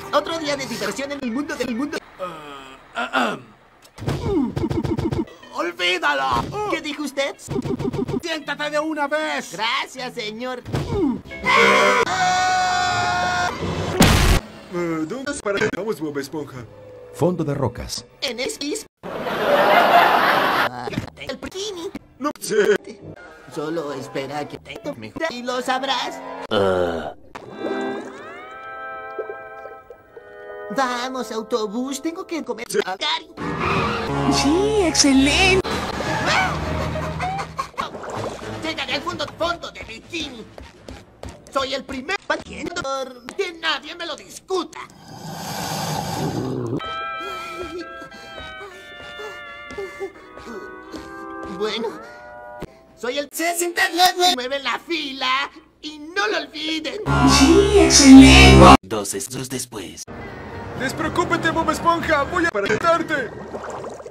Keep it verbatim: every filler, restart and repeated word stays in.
Otro día de diversión en el mundo del mundo. Uh, uh, uh. ¡Olvídalo! ¿Qué dijo usted? ¡Siéntate de una vez! Gracias, señor. Uh, ¿Dónde paramos, Bob Esponja? Fondo de rocas. En esquís. El bikini. No sé. Solo espera que te tome y lo sabrás. Uh. Vamos, autobús. Tengo que comer. Sí. A Gary. Sí, excelente. Llegaré al fondo, fondo de bikini. Soy el primer paqueador. Que nadie me lo discuta. Bueno, soy el sesenta y nueve en la fila. Y no lo olviden. Sí, excelente. Dos segundos después. Despreocúpate, Bob Esponja. Voy a pararte.